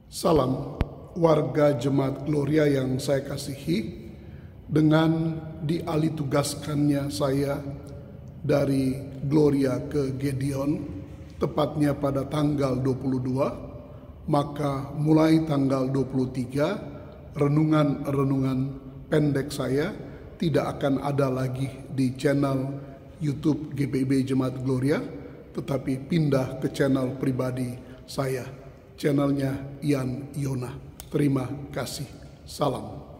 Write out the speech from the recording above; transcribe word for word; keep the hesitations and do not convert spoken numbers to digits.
Salam warga Jemaat Gloria yang saya kasihi, dengan dialihtugaskannya saya dari Gloria ke Gideon, tepatnya pada tanggal dua puluh dua, maka mulai tanggal dua puluh tiga, renungan-renungan pendek saya tidak akan ada lagi di channel YouTube G P I B Jemaat Gloria, tetapi pindah ke channel pribadi saya. Channelnya Ian Yona. Terima kasih. Salam.